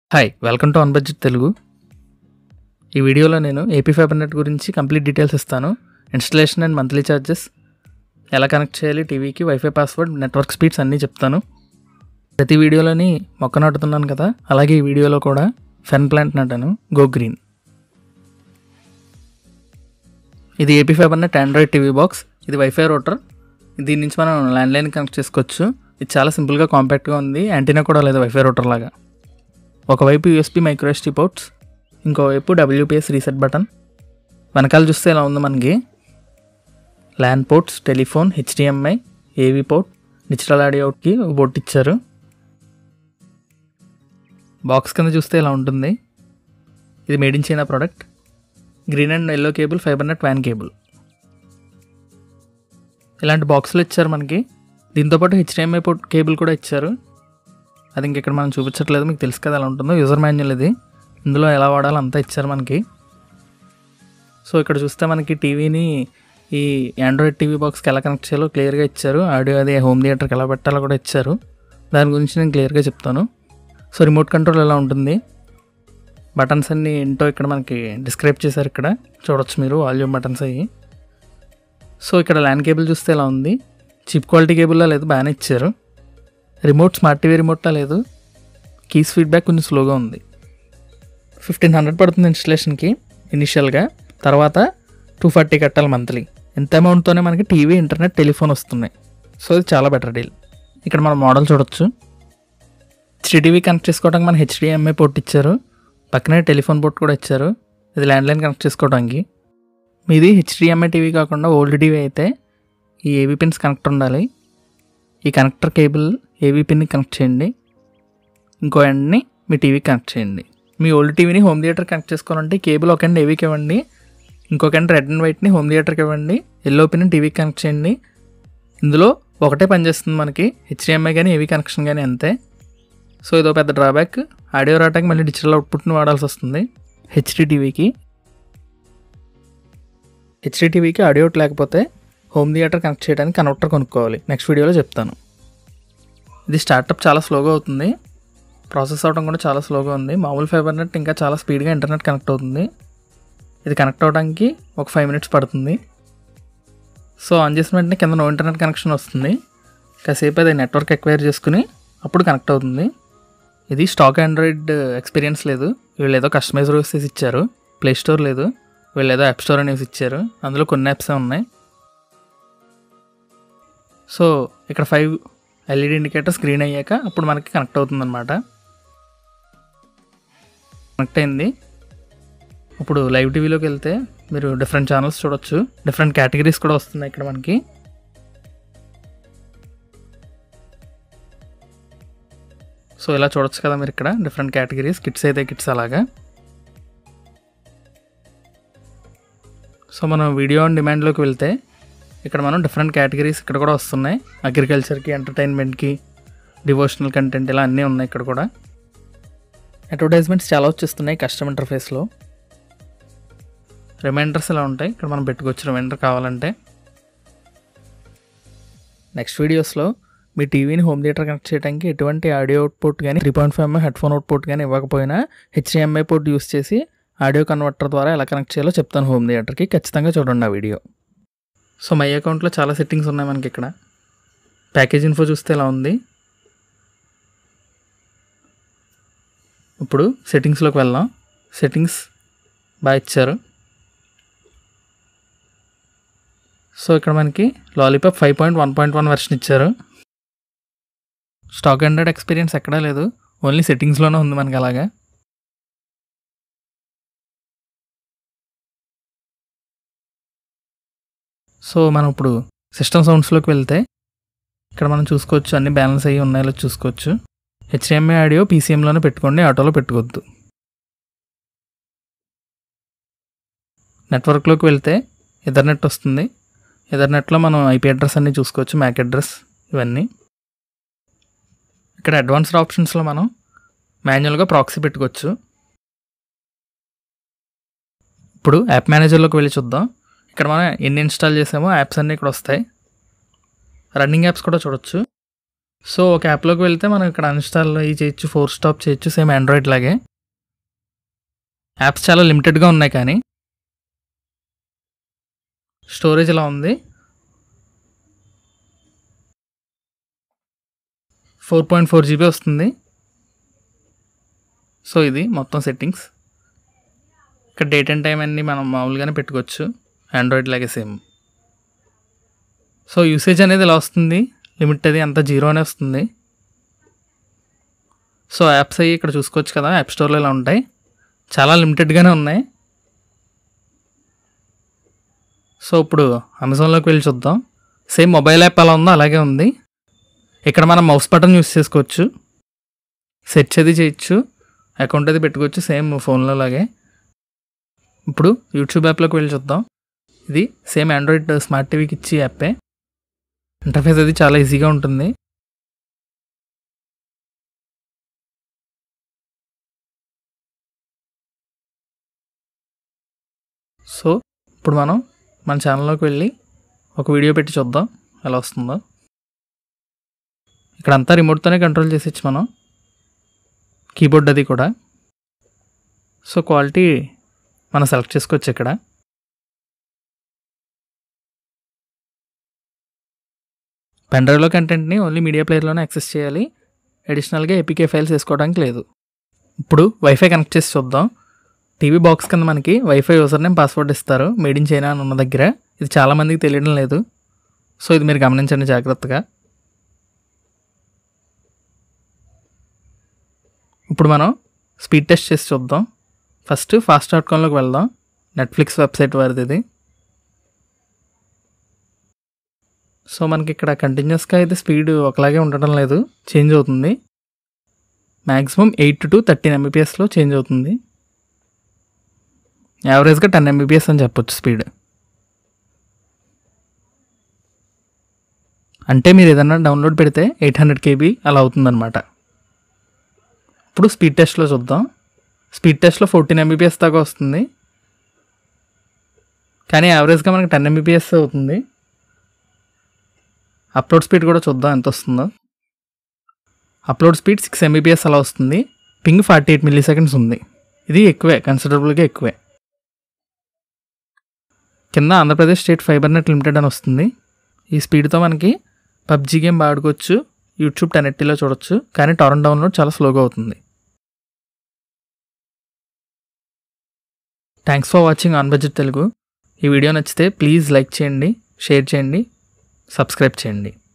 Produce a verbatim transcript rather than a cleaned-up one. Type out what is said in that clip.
Hi welcome to on budget Telugu. ఈ వీడియోలో నేను ఏపీ ఫైబర్ నెట్ గురించి కంప్లీట్ డీటెయిల్స్ ఇస్తాను. ఇన్స్టలేషన్ అండ్ మంత్లీ ఛార్జెస్, ఎలా కనెక్ట్ చేయాలి టీవీకి, వైఫై పాస్వర్డ్, నెట్వర్క్ స్పీడ్స్ అన్నీ చెప్తాను. ప్రతి వీడియోలోని మొక్క నాటుతున్నాను కదా, అలాగే ఈ వీడియోలో కూడా ఫెన్ ప్లాంట్ నాటాను, గో గ్రీన్. ఇది AP fibre net Android TV box. ఇది వైఫై రూటర్. దీని నుంచి మనం ల్యాండ్లైన్ కనెక్ట్ చేసుకోవచ్చు. ఇది చాలా సింపుల్గా కాంపాక్ట్గా ఉంది. యాంటీనా కూడా లేదు వైఫై రూటర్ లాగా. ఒకవైపు యూఎస్బీ మైక్రో ఎస్డీ పోర్ట్స్, ఇంకోవైపు డబ్ల్యూపీఎస్ రీసెట్ బటన్. వెనకాల చూస్తే ఇలా ఉంది మనకి LAN ports, telephone, HDMI, AV port, digital audio అవుట్కి పోర్ట్ ఇచ్చారు. బాక్స్ కింద చూస్తే ఇలా ఉంటుంది. ఇది made in China product. Green and yellow cable, fibre net వ్యాన్ కేబుల్. ఇలాంటి బాక్సులు ఇచ్చారు మనకి. దీంతోపాటు హెచ్డిఎంఐ పోర్ట్ కేబుల్ కూడా ఇచ్చారు. అది ఇంకెక్కడ మనం చూపించట్లేదు, మీకు తెలుసు కదా ఎలా ఉంటుందో. యూజర్ మాన్యువల్ ఇది. ఇందులో ఎలా వాడాలో అంతా ఇచ్చారు మనకి. సో ఇక్కడ చూస్తే మనకి టీవీని ఈ ఆండ్రాయిడ్ టీవీ బాక్స్కి ఎలా కనెక్ట్ చేయాలో క్లియర్గా ఇచ్చారు. ఆడియో అది హోమ్ థియేటర్కి ఎలా పెట్టాలో కూడా ఇచ్చారు. దాని గురించి నేను క్లియర్గా చెప్తాను. సో రిమోట్ కంట్రోల్ ఎలా ఉంటుంది, బటన్స్ అన్నీ ఏంటో ఇక్కడ మనకి డిస్క్రైబ్ చేశారు. ఇక్కడ చూడొచ్చు మీరు వాల్యూమ్ బటన్స్ అయ్యి. సో ఇక్కడ ల్యాన్ కేబుల్ చూస్తే ఎలా ఉంది, చీప్ క్వాలిటీ కేబుల్లా లేదు, బాగానే ఇచ్చారు. రిమోట్ స్మార్ట్ టీవీ రిమోట్లా లేదు. కీస్ ఫీడ్బ్యాక్ కొంచెం స్లోగా ఉంది. ఫిఫ్టీన్ హండ్రెడ్ పడుతుంది ఇన్స్టలేషన్కి ఇనిషియల్గా. తర్వాత టూ ఫార్టీ కట్టాలి మంత్లీ. ఎంత అమౌంట్తోనే మనకి టీవీ, ఇంటర్నెట్, టెలిఫోన్ వస్తున్నాయి. సో ఇది చాలా బెటర్ డీల్. ఇక్కడ మనం మోడల్ చూడొచ్చు. హెచ్డిటీవీ కనెక్ట్ చేసుకోవడానికి మన హెచ్డిఎంఐ పోర్ట్ ఇచ్చారు. పక్కనే టెలిఫోన్ పోర్ట్ కూడా ఇచ్చారు. ఇది ల్యాండ్లైన్ కనెక్ట్ చేసుకోవడానికి. మీది హెచ్డిఎంఐ టీవీ కాకుండా ఓల్డ్ టీవీ అయితే ఈ ఏవీ పిన్స్ కనెక్ట్ ఉండాలి. ఈ కనెక్టర్ కేబుల్ ఏవీ పిన్ని కనెక్ట్ చేయండి. ఇంకో ఎండ్ని మీ టీవీకి కనెక్ట్ చేయండి. మీ ఓల్డ్ టీవీని హోమ్ థియేటర్ కనెక్ట్ చేసుకోవాలంటే కేబుల్ ఒక ఎండ్ ఏవీకి ఇవ్వండి, ఇంకొక ఎండ్ రెడ్ అండ్ వైట్ని హోమ్ థియేటర్కి ఇవ్వండి, ఎల్లో పిన్ని టీవీకి కనెక్ట్ చేయండి. ఇందులో ఒకటే పనిచేస్తుంది మనకి, హెచ్డిఎంఐ కానీ ఏవీ కనెక్షన్ కానీ అంతే. సో ఇదో పెద్ద డ్రాబ్యాక్. ఆడియో రావడానికి మళ్ళీ డిజిటల్ అవుట్పుట్ని వాడాల్సి వస్తుంది హెచ్డి టీవీకి. హెచ్డి టీవీకి ఆడియో అవుట్ లేకపోతే హోమ్ థియేటర్ కనెక్ట్ చేయడానికి కనెక్టర్ కొనుక్కోవాలి. నెక్స్ట్ వీడియోలో చెప్తాను. ఇది స్టార్టప్ చాలా స్లోగా అవుతుంది. ప్రాసెస్ అవడం కూడా చాలా స్లోగా ఉంది. మామూలు ఫైబర్ నెట్ ఇంకా చాలా స్పీడ్గా ఇంటర్నెట్ కనెక్ట్ అవుతుంది. ఇది కనెక్ట్ అవ్వడానికి ఒక ఫైవ్ మినిట్స్ పడుతుంది. సో ఆన్ చేసిన వెంటనే కింద నో ఇంటర్నెట్ కనెక్షన్ వస్తుంది. కాసేపు అది నెట్వర్క్ ఎక్వైర్ చేసుకుని అప్పుడు కనెక్ట్ అవుతుంది. ఇది స్టాక్ ఆండ్రాయిడ్ ఎక్స్పీరియన్స్ లేదు. వీళ్ళు ఏదో కస్టమైజ్ యూసెస్ ఇచ్చారు. ప్లే స్టోర్ లేదు, వీళ్ళు ఏదో యాప్ స్టోర్ అనేసి ఇచ్చారు. అందులో కొన్ని యాప్సే ఉన్నాయి. సో ఇక్కడ ఫైవ్ ఎల్ఈడి ఇండికేటర్ స్క్రీన్ అయ్యాక అప్పుడు మనకి కనెక్ట్ అవుతుంది అనమాట. కనెక్ట్ అయింది. ఇప్పుడు లైవ్ టీవీలోకి వెళ్తే మీరు డిఫరెంట్ ఛానల్స్ చూడొచ్చు. డిఫరెంట్ కేటగిరీస్ కూడా వస్తున్నాయి ఇక్కడ మనకి. సో ఇలా చూడొచ్చు కదా మీరు ఇక్కడ డిఫరెంట్ కేటగిరీస్. కిడ్స్ అయితే కిడ్స్ అలాగా. సో మనం వీడియో ఆన్ డిమాండ్లోకి వెళ్తే ఇక్కడ మనం డిఫరెంట్ కేటగిరీస్ ఇక్కడ కూడా వస్తున్నాయి. అగ్రికల్చర్కి, ఎంటర్టైన్మెంట్కి, డివోషనల్ కంటెంట్ ఇలా అన్నీ ఉన్నాయి ఇక్కడ కూడా. అడ్వర్టైజ్మెంట్స్ చాలా వచ్చేస్తున్నాయి కస్టమర్ ఇంటర్ఫేస్లో. రిమైండర్స్ ఇలా ఉంటాయి. ఇక్కడ మనం పెట్టుకోవచ్చు రిమైండర్ కావాలంటే. నెక్స్ట్ వీడియోస్లో మీ టీవీని హోమ్ థియేటర్ కనెక్ట్ చేయడానికి ఎటువంటి ఆడియో అవుట్పుట్ కానీ, three point five mm headphone output కానీ ఇవ్వకపోయినా హెచ్డిఎంఐ పోర్ట్ యూస్ చేసి ఆడియో కన్వర్టర్ ద్వారా ఎలా కనెక్ట్ చేయాలో చెప్తాను హోమ్ థియేటర్కి. ఖచ్చితంగా చూడండి ఆ వీడియో. సో మై అకౌంట్లో చాలా సెట్టింగ్స్ ఉన్నాయి మనకి. ఇక్కడ ప్యాకేజ్ ఇన్ఫో చూస్తే ఎలా ఉంది. ఇప్పుడు సెట్టింగ్స్లోకి వెళ్దాం. సెట్టింగ్స్ బాగా ఇచ్చారు. సో ఇక్కడ మనకి Lollipop five point one point one version ఇచ్చారు. స్టాక్ ఆండ్రాయిడ్ ఎక్స్పీరియన్స్ ఎక్కడా లేదు, ఓన్లీ సెట్టింగ్స్లోనే ఉంది మనకి అలాగా. సో మనం ఇప్పుడు సిస్టమ్ సౌండ్స్లోకి వెళ్తే ఇక్కడ మనం చూసుకోవచ్చు అన్ని బ్యాలెన్స్ అయ్యి ఉన్నాయో చూసుకోవచ్చు. హెచ్డిఎంఐ ఆడియో పీసీఎంలోనే పెట్టుకోండి, ఆటోలో పెట్టుకోవద్దు. నెట్వర్క్లోకి వెళ్తే ఎథర్నెట్ వస్తుంది. ఎథర్నెట్లో మనం ఐపీ అడ్రస్ అన్నీ చూసుకోవచ్చు, మ్యాక్ అడ్రస్ ఇవన్నీ. ఇక్కడ అడ్వాన్స్డ్ ఆప్షన్స్లో మనం మాన్యువల్గా ప్రాక్సీ పెట్టుకోవచ్చు. ఇప్పుడు యాప్ మేనేజర్లోకి వెళ్ళి చూద్దాం. ఇక్కడ మనం ఎన్ని ఇన్స్టాల్ చేసామో యాప్స్ అన్నీ ఇక్కడ వస్తాయి. రన్నింగ్ యాప్స్ కూడా చూడొచ్చు. సో ఒక యాప్లోకి వెళ్తే మనం ఇక్కడ అన్ఇన్స్టాల్ అయ్యి చేయొచ్చు, ఫోర్ స్టాప్ చేయొచ్చు, సేమ్ ఆండ్రాయిడ్ లాగే. యాప్స్ చాలా లిమిటెడ్గా ఉన్నాయి, కానీ స్టోరేజ్ ఇలా ఉంది. ఫోర్ పాయింట్ ఫోర్ జీబీ వస్తుంది. సో ఇది మొత్తం సెట్టింగ్స్. ఇక్కడ డేట్ అండ్ టైం అన్నీ మనం మామూలుగానే పెట్టుకోవచ్చు, ఆండ్రాయిడ్ లాగే సేమ్. సో యూసేజ్ అనేది ఇలా వస్తుంది, లిమిట్ అది అంతా జీరో అనే వస్తుంది. సో యాప్స్ అయ్యి ఇక్కడ చూసుకోవచ్చు కదా, యాప్ స్టోర్లో ఇలా ఉంటాయి, చాలా లిమిటెడ్గానే ఉన్నాయి. సో ఇప్పుడు అమెజాన్లోకి వెళ్ళి చూద్దాం. సేమ్ మొబైల్ యాప్ ఎలా ఉందో అలాగే ఉంది. ఇక్కడ మనం మౌస్ బటన్ యూస్ చేసుకోవచ్చు, సెర్చ్ అది చేయొచ్చు, అకౌంట్ అది పెట్టుకోవచ్చు సేమ్ ఫోన్లో లాగే. ఇప్పుడు యూట్యూబ్ యాప్లోకి వెళ్ళి చూద్దాం. ఇది సేమ్ ఆండ్రాయిడ్ స్మార్ట్ టీవీకి ఇచ్చి యాపే. ఇంటర్ఫేస్ అది చాలా ఈజీగా ఉంటుంది. సో ఇప్పుడు మనం మన ఛానల్లోకి వెళ్ళి ఒక వీడియో పెట్టి చూద్దాం ఎలా వస్తుందో. ఇక్కడ అంతా రిమోట్తోనే కంట్రోల్ చేసేచ్చు మనం, కీబోర్డ్ అది కూడా. సో క్వాలిటీ మనం సెలెక్ట్ చేసుకోవచ్చు. ఇక్కడ పెన్ డ్రైవ్లో కంటెంట్ని ఓన్లీ మీడియా ప్లేయర్లోనే యాక్సెస్ చేయాలి, అడిషనల్గా ఏపీకే ఫైల్స్ వేసుకోవడానికి లేదు. ఇప్పుడు వైఫై కనెక్ట్ చేసి చూద్దాం. టీవీ బాక్స్ కింద మనకి వైఫై యూజర్ నేమ్ పాస్వర్డ్ ఇస్తారు, మేడ్ ఇన్ చైనా అని ఉన్న దగ్గర. ఇది చాలామందికి తెలియడం లేదు, సో ఇది మీరు గమనించండి జాగ్రత్తగా. ఇప్పుడు మనం స్పీడ్ టెస్ట్ చేసి చూద్దాం. ఫస్ట్ ఫాస్ట్ డాట్ కామ్లోకి వెళ్దాం, నెట్ఫ్లిక్స్ వెబ్సైట్ వారిది ఇది. సో మనకి ఇక్కడ కంటిన్యూస్గా అయితే స్పీడ్ ఒకలాగే ఉండటం లేదు, చేంజ్ అవుతుంది. మ్యాక్సిమం ఎయిట్ టు థర్టీన్ ఎంబీపీఎస్లో చేంజ్ అవుతుంది. యావరేజ్గా టెన్ ఎంబీపీఎస్ అని చెప్పొచ్చు స్పీడ్. అంటే మీరు ఏదన్నా డౌన్లోడ్ పెడితే ఎయిట్ హండ్రెడ్ కేబీ అలా అవుతుందన్నమాట. ఇప్పుడు స్పీడ్ టెస్ట్లో చూద్దాం. స్పీడ్ టెస్ట్లో ఫోర్టీన్ ఎంబీపీఎస్ దాకా వస్తుంది, కానీ యావరేజ్గా మనకి టెన్ ఎంబీపీఎస్ అవుతుంది. అప్లోడ్ స్పీడ్ కూడా చూద్దాం ఎంత వస్తుందో. అప్లోడ్ స్పీడ్ సిక్స్ ఎంబీపీఎస్ అలా వస్తుంది. Ping forty eight milliseconds ఉంది. ఇది ఎక్కువే, కన్సిడరబుల్గా ఎక్కువే. కింద Andhra Pradesh state fibre net limited అని వస్తుంది. ఈ స్పీడ్తో మనకి పబ్జీ గేమ్ ఆడుకోవచ్చు, యూట్యూబ్ టెన్ ఎయిటీలో చూడొచ్చు, కానీ టొరెంట్ డౌన్లోడ్ చాలా స్లోగా అవుతుంది. Thanks for watching on budget Telugu. ఈ వీడియో నచ్చితే ప్లీజ్ లైక్ చేయండి, షేర్ చేయండి, సబ్స్క్రైబ్ చేయండి.